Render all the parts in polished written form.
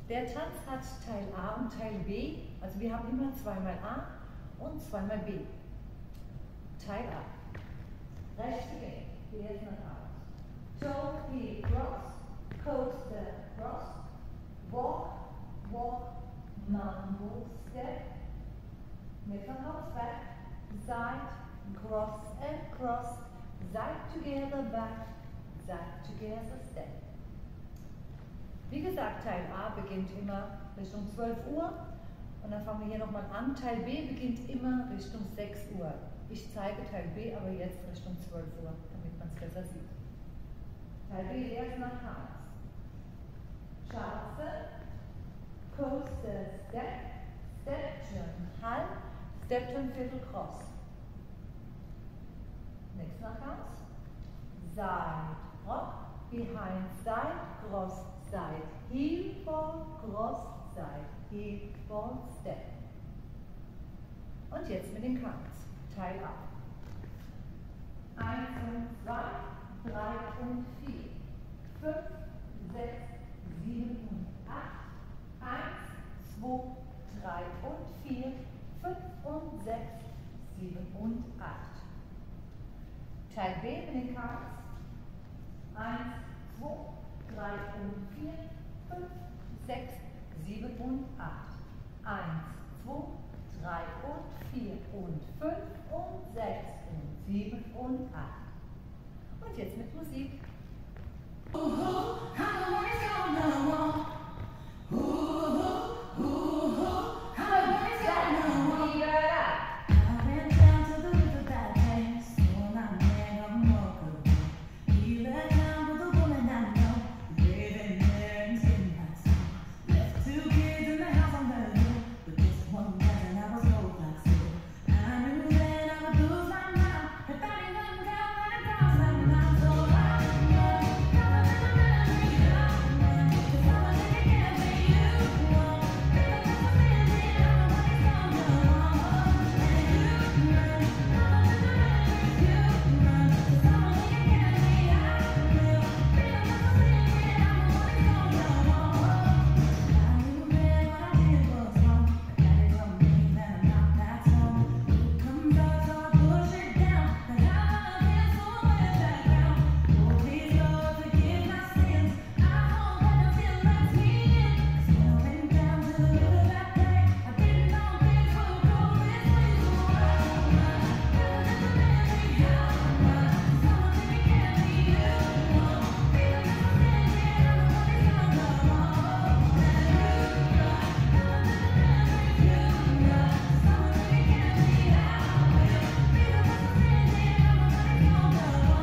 Der Tanz hat Teil A und Teil B, also wir haben immer zweimal A und zweimal B. Teil A. Rechte Gang, die jetzt nach aus. Toe, heel, cross, coaster, cross, walk, walk, mambo, step, Mittelhouse back, side, cross and cross, side together, back, side together, step. Wie gesagt, Teil A beginnt immer Richtung 12 Uhr und dann fangen wir hier nochmal an. Teil B beginnt immer Richtung 6 Uhr. Ich zeige Teil B aber jetzt Richtung 12 Uhr, damit man es besser sieht. Teil B erst nach Harz. Scharfe, coaster, step, step, turn, halb, step, turn, viertel, cross. Next nach Harz. Side, rock, behind, side, cross, side, heel, fall, cross, side, heel, fall, step. Und jetzt mit den Counts. Teil A. 1 und 2, 3 und 4, 5, 6, 7 und 8, 1, 2, 3 und 4, 5 und 6, 7 und 8. Teil B mit den Counts. 1, 2, 3 und 4, 5, 6, 7 und 8. 1, 2, 3 und 4 und 5 und 6 und 7 und 8. Und jetzt mit Musik.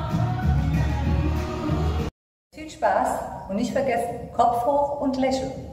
Viel Spaß und nicht vergessen, Kopf hoch und lächeln.